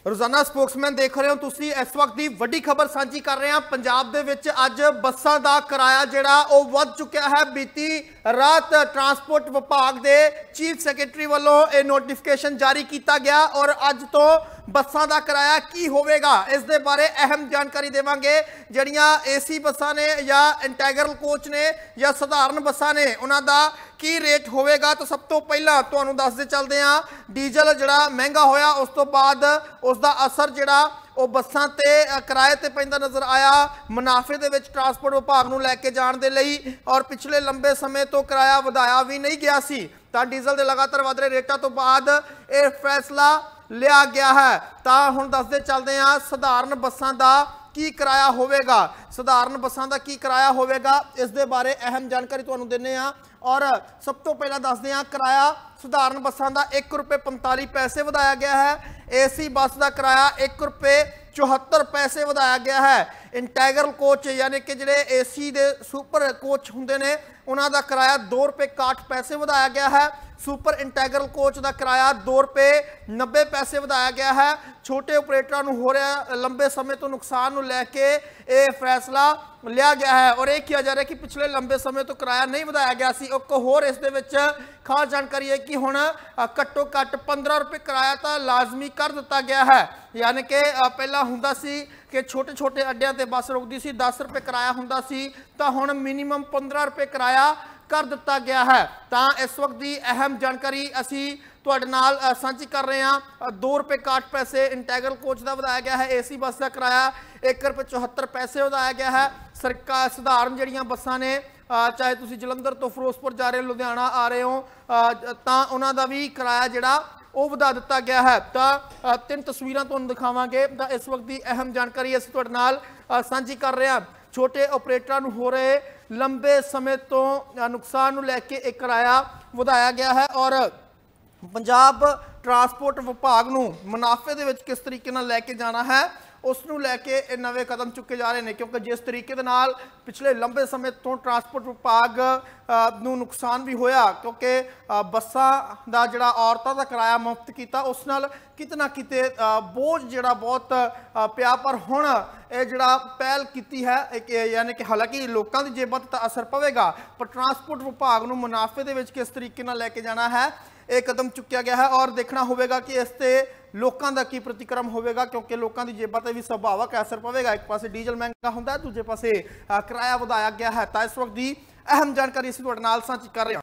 रोजाना स्पोक्समैन देख रहे हो तुसी। इस वक्त की वड्डी खबर सांझी कर रहे हैं। पंजाब दे विच अज बसां दा किराया जिहड़ा ओह वध चुक्या है। बीती रात ट्रांसपोर्ट विभाग के चीफ सैकटरी वालों यह नोटिफिकेशन जारी किया गया और अज तो बसां दा किराया की होवेगा इस दे बारे अहम जानकारी देवांगे। जड़ियां AC बसां ने या इंटैगरल कोच ने या साधारण बसां ने उन्हां दा की रेट होवेगा। तो सब तो पहला तुहानूं दसदे चलदे हां, डीजल जिहड़ा महंगा होया उस तो बाद उसका असर जिहड़ा ਉਹ ਬੱਸਾਂ ਤੇ ਕਿਰਾਏ ਤੇ ਪੈਂਦਾ नज़र आया। मुनाफे ਦੇ ਵਿੱਚ ट्रांसपोर्ट विभाग ਨੂੰ ਲੈ ਕੇ ਜਾਣ ਦੇ ਲਈ और पिछले लंबे समय तो किराया ਵਧਾਇਆ भी नहीं गया सी। ਤਾਂ ਡੀਜ਼ਲ ਦੇ ਲਗਾਤਾਰ ਵਧ ਰਹੇ ਰੇਟਾਂ ਤੋਂ ਬਾਅਦ ਇਹ फैसला लिया गया है। ਤਾਂ ਹੁਣ ਦੱਸਦੇ ਚੱਲਦੇ ਹਾਂ ਸਧਾਰਨ ਬੱਸਾਂ ਦਾ की किराया होवेगा। सधारण बसां दा की किराया होवेगा इस दे बारे अहम जानकारी तुहानूं दिंदे हां। और सब तो पहला दसदे हां किराया सधारण बसां दा ₹1.45 वधाया गया है। AC बस का किराया ₹1.74 वधाया गया है। इंटैगरल कोच यानी कि जिहड़े AC दे सुपर कोच हुंदे ने उन्हां दा किराया ₹2.61 वधाया गया है। सुपर इंटैगरल कोच का किराया ₹2.90 वधाया गया है। छोटे ऑपरेटरों को हो रहा लंबे समय तो नुकसान लैके ये फैसला लिया गया है और यह किया जा रहा है कि पिछले लंबे समय तो किराया नहीं वधाया गया सी। एक होर इस दे विच खास जानकारी है कि हुण घट्टो घट्ट ₹15 किराया तो लाजमी कर दिता गया है। यानी कि पहला हुंदा सी कि छोटे छोटे अड्डियां ते बस रुकती सी, ₹10 किराया हुंदा सी, तो हुण मिनीमम ₹15 किराया कर दिता गया है। तो इस वक्त की अहम जानकारी असी तुहाडे नाल सांझी कर रहे हैं। ₹2.61 इंटैगरल कोच का वधाया गया है। AC बस का किराया ₹1.74 वधाया गया है। सरकार सधारण जिहड़ियां बसां ने चाहे तुसीं जलंधर तो फिरोजपुर जा रहे हो, लुधियाना आ रहे हो, तो उन्हां दा भी किराया जिहड़ा ਉਹ ਵਧਾ ਦਿੱਤਾ ਗਿਆ है। तो तीन तस्वीरां तुहानूं दिखावांगे। तो इस वक्त की अहम जानकारी असीं तुहाडे नाल सांझी कर रहे हैं। छोटे ऑपरेटरां नूं हो रहे लंबे समय तो नुकसान नूं लैके एक किराया ਵਧਾਇਆ गया है और पंजाब ट्रांसपोर्ट विभाग नूं मुनाफे दे विच किस तरीके नाल लैके जाना है उसनूं लैके नवे कदम चुके जा रहे हैं। क्योंकि जिस तरीके दे नाल पिछले लंबे समय तो ट्रांसपोर्ट विभाग नूं नुकसान भी होया क्योंकि बसां दा जिहड़ा औरतां दा किराया मुफ्त कीता उस नाल किते ना किते बोझ जिहड़ा बहुत पिया। पर हुण ये जिहड़ा पहल कीती है यानी कि हालांकि लोकां दी जेबां ते असर पवेगा पर ट्रांसपोर्ट विभाग नूं मुनाफे दे विच किस तरीके नाल लैके जाना है ये कदम चुकिया गया है। और देखना होगा कि इस ते लोगों का की प्रतिक्रम होगा क्योंकि लोगों की जेबां ते भी सुभावक असर पवेगा। एक पासे डीजल महंगा होंदा है, दूजे पासे किराया वधाया गया है। तो इस वक्त की अहम जानकारी असीं तुहाडे नाल सांझी कर रहे हैं।